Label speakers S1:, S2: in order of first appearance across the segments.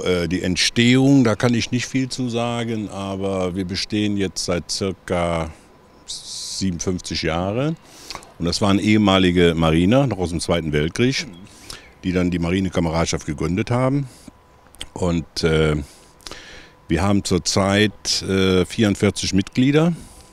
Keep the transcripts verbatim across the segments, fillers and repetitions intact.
S1: äh, die Entstehung, da kann ich nicht viel zu sagen, aber wir bestehen jetzt seit circa siebenundfünfzig Jahren. Und das waren ehemalige Mariner, noch aus dem Zweiten Weltkrieg, die dann die Marinekameradschaft gegründet haben. Und äh, wir haben zurzeit äh, vierundvierzig Mitglieder,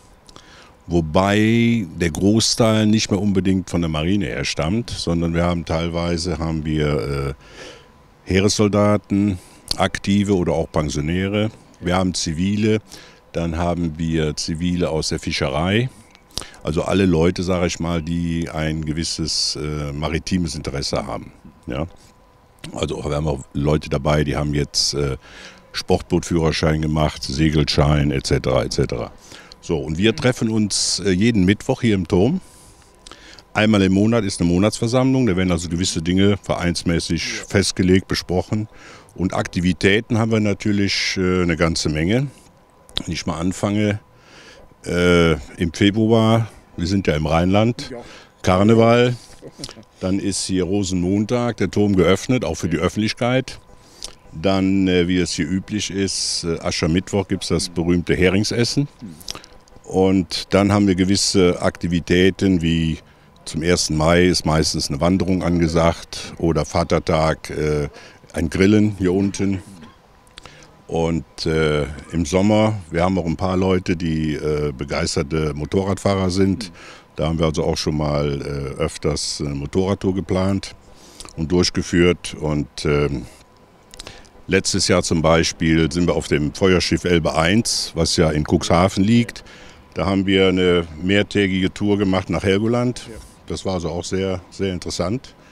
S1: wobei der Großteil nicht mehr unbedingt von der Marine her stammt, sondern wir haben teilweise haben wir äh, Heeressoldaten, Aktive oder auch Pensionäre. Wir haben Zivile, dann haben wir Zivile aus der Fischerei. Also alle Leute, sage ich mal, die ein gewisses äh, maritimes Interesse haben. Ja? Also wir haben auch Leute dabei, die haben jetzt äh, Sportbootführerschein gemacht, Segelschein et cetera et cetera. So, und wir treffen uns äh, jeden Mittwoch hier im Turm. Einmal im Monat ist eine Monatsversammlung, da werden also gewisse Dinge vereinsmäßig festgelegt, besprochen. Und Aktivitäten haben wir natürlich äh, eine ganze Menge. Wenn ich mal anfange, äh, im Februar, wir sind ja im Rheinland, Karneval, dann ist hier Rosenmontag, der Turm geöffnet, auch für die Öffentlichkeit. Dann, äh, wie es hier üblich ist, äh, Aschermittwoch gibt es das berühmte Heringsessen. Und dann haben wir gewisse Aktivitäten wie zum ersten Mai ist meistens eine Wanderung angesagt oder Vatertag, äh, ein Grillen hier unten. Und äh, im Sommer, wir haben auch ein paar Leute, die äh, begeisterte Motorradfahrer sind. Da haben wir also auch schon mal äh, öfters eine Motorradtour geplant und durchgeführt. Und äh, letztes Jahr zum Beispiel sind wir auf dem Feuerschiff Elbe eins, was ja in Cuxhaven liegt. Da haben wir eine mehrtägige Tour gemacht nach Helgoland. Das war also auch sehr, sehr interessant.